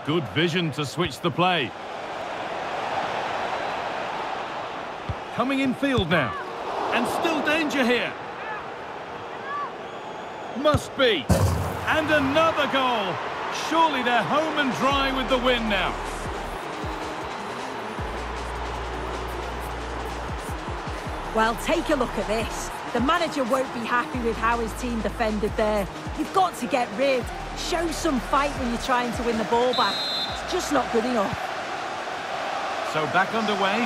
Good vision to switch the play. Coming in field now. And still danger here. Must be. And another goal. Surely they're home and dry with the win now. Well, take a look at this. The manager won't be happy with how his team defended there. You've got to get rid. Show some fight when you're trying to win the ball back. It's just not good enough. So back underway.